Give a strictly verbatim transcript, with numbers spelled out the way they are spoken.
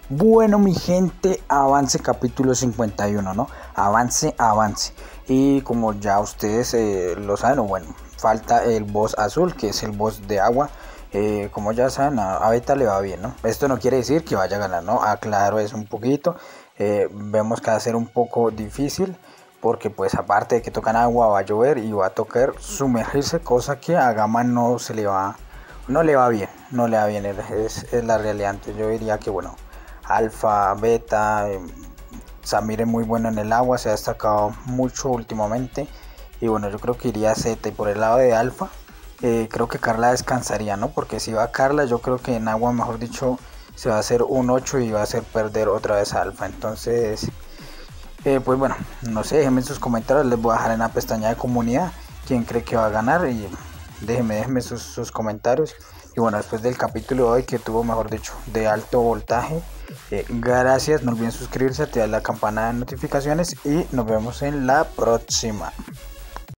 Bueno, mi gente, avance capítulo cincuenta y uno, ¿no? Avance, avance. Y como ya ustedes eh, lo saben, o bueno, falta el boss azul, que es el boss de agua. Eh, como ya saben, a, a Beta le va bien, ¿no? Esto no quiere decir que vaya a ganar, ¿no? Aclaro eso un poquito. Eh, vemos que va a ser un poco difícil, porque pues aparte de que tocan agua, va a llover y va a tocar sumergirse, cosa que a Gama no se le va, no le va bien, no le va bien, es, es la realidad. Entonces yo diría que bueno, Alfa, Beta, eh, Samir es muy bueno en el agua, se ha destacado mucho últimamente. Y bueno, yo creo que iría Z. Y por el lado de Alfa, eh, creo que Carla descansaría, ¿no? Porque si va Carla, yo creo que en agua, mejor dicho, se va a hacer un ocho y va a hacer perder otra vez a Alfa. Entonces, eh, pues bueno, no sé, déjenme en sus comentarios, les voy a dejar en la pestaña de comunidad quién cree que va a ganar y déjenme, déjenme sus, sus comentarios. Y bueno, después del capítulo de hoy que tuvo, mejor dicho, de alto voltaje, eh, gracias, no olviden suscribirse, activar la campana de notificaciones y nos vemos en la próxima.